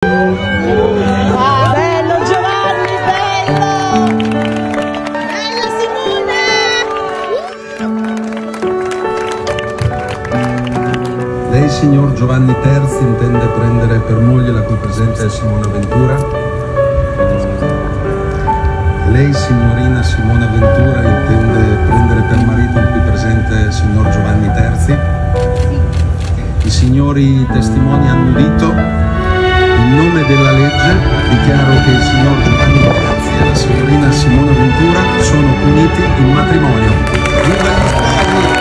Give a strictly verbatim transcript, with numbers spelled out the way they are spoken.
Bello Giovanni, bello! Bello Simone! Lei, signor Giovanni Terzi, intende prendere per moglie la qui presente Simona Ventura? Lei, signorina Simona Ventura, intende prendere per marito il qui presente signor Giovanni Terzi? I signori testimoni hanno udito. In nome della legge dichiaro che il signor Giovanni Terzi e la signorina Simona Ventura sono uniti in matrimonio. Viva gli sposi!